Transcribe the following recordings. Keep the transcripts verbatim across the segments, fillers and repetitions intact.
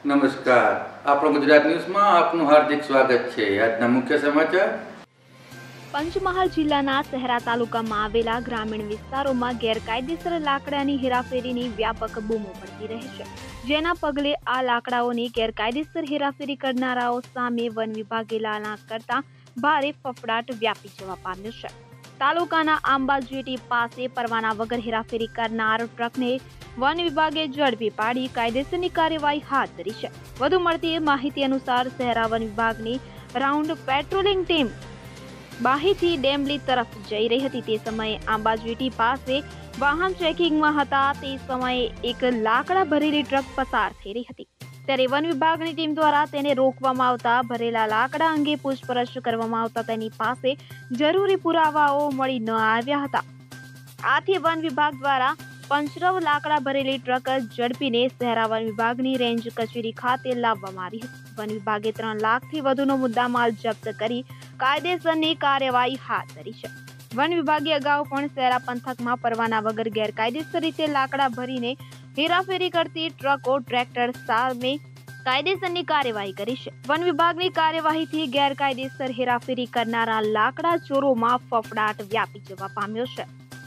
નમસ્કાર, આપણો ગુજરાત ન્યૂઝમાં આપનું હાર્દિક સ્વાગત છે। આજના મુખ્ય સમાચાર। પંચમહાલ જિલ્લાના શહેરા તાલુકામાં આવેલા ગ્રામીણ વિસ્તારોમાં ગેરકાયદેસર લાકડાની હેરાફેરીની વ્યાપક બૂમો પડતી રહે છે, જેના પગલે આ લાકડાઓની ગેરકાયદેસર હેરાફેરી કરનારાઓ સામે વન વિભાગે લાલા કરતા ભારે ફફડાટ વ્યાપી જવા પામ્યો છે। તાલુકાના આંબા જેટી પાસે પરવાના વગર હેરાફેરી કરનાર ટ્રકને વન વિભાગે ઝડપી પાડી કાયદેસરની કાર્યવાહી હાથ ધરી છે। વધુ મળતી માહિતી અનુસાર શહેરા વન વિભાગની રાઉન્ડ પેટ્રોલિંગ ટીમ બાહીથી ડેમલી તરફ જઈ રહી હતી। તે સમયે આંબા જેટી પાસે વાહન ચેકિંગમાં હતા। તે સમયે એક લાકડા ભરેલી ટ્રક પસાર થઈ રહી હતી, ત્યારે વન વિભાગની ટીમ દ્વારા તેને રોકવામાં આવતા ભરેલા લાકડા અંગે પૂછપરછ કરવામાં આવતા તેની પાસે જરૂરી પુરાવાઓ મળી ન આવ્યા હતા। આથી વન વિભાગ દ્વારા પંચરવ લાકડા ભરેલી ટ્રક ઝડપીને શહેરા વન વિભાગની રેન્જ કચેરી ખાતે લાવવામાં આવી હતી। વન વિભાગે ત્રણ લાખથી વધુનો મુદ્દામાલ જપ્ત કરી કાયદેસરની કાર્યવાહી હાથ ધરી છે। વન વિભાગે અગાઉ પણ શહેરા પંથકમાં પરવાના વગર ગેરકાયદેસર રીતે લાકડા ભરીને હેરાફેરી કરતી ટ્રકો ટ્રેક્ટર સામે કાયદેસરની કાર્યવાહી કરી છે। વન વિભાગની કાર્યવાહીથી ગેરકાયદેસર હેરાફેરી કરનારા લાકડા ચોરોમાં ફફડાટ વ્યાપી જવા પામ્યો છે।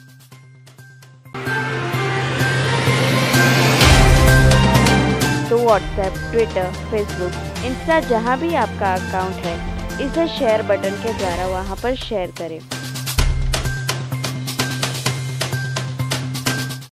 तो व्हाट्सएप, ट्विटर, फेसबुक, इंस्टा जहाँ भी आपका अकाउंट है, इसे शेयर बटन के द्वारा वहाँ पर शेयर करें।